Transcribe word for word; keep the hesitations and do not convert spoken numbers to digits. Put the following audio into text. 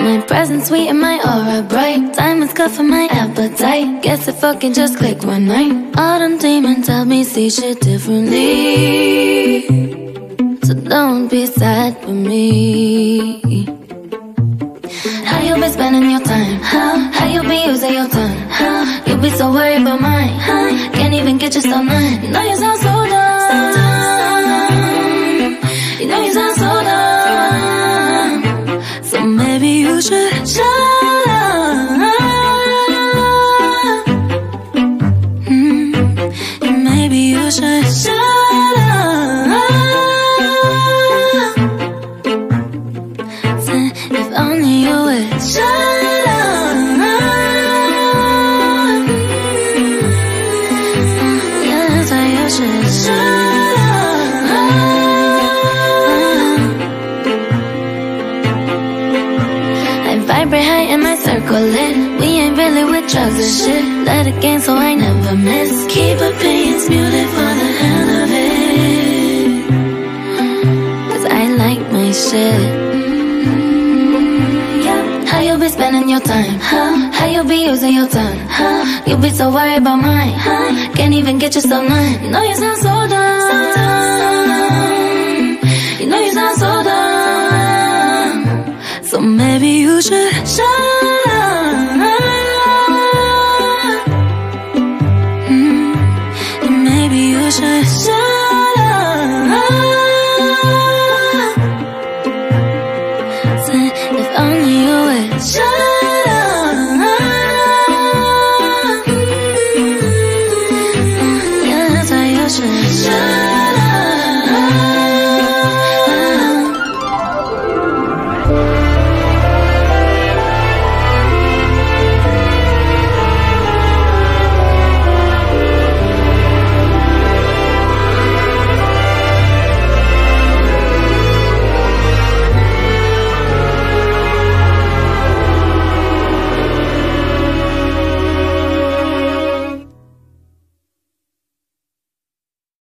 My presence sweet and my aura bright. Diamonds cut for my appetite. Guess it fucking just clicked one night. All them demons help me see shit differently. So don't be sad for me. How you been spending your time? How? How you be using your time? How? You be so worried about mine? Huh? Can't even get yourself mine. You know you sound so dumb. So dumb. You know you sound so dumb. So maybe you should shut up. Mm. Maybe you should shut up. If only you would shut up. Yeah, that's why you should shut up. I vibrate high in my circle lit. We ain't really with drugs and shit. Let it gain so I never miss. Keep opinions muted for the hell of it. Cause I like my shit. How you be spending your time? Huh? How you be using your time? Huh? You be so worried about mine? Huh? Can't even get yourself mine. You know you sound so dumb. So dumb. You know you sound so dumb. So maybe you should shut up.